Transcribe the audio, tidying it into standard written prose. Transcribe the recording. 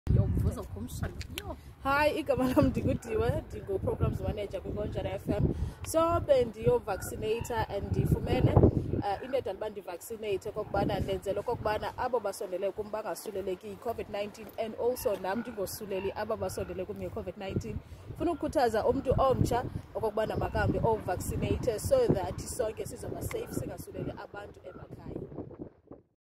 Hi, igama lam ndinguDiwe, ndingu-Programs Manager kwiNgonjana FM. So bendiyo-vaccinator and ndifumene into edala uba ndivaccinate okokubana ndenzela okokubana abo basondele kum bangasuleleki yi-COVID-19 and also nam ndingosuleli aba basondele kum yi-COVID-19. Funa ukukhuthaza umntu omtsha okokubana makahambe ovaccinate so that sonke sizoba safe singasuleli abantu emakhaya.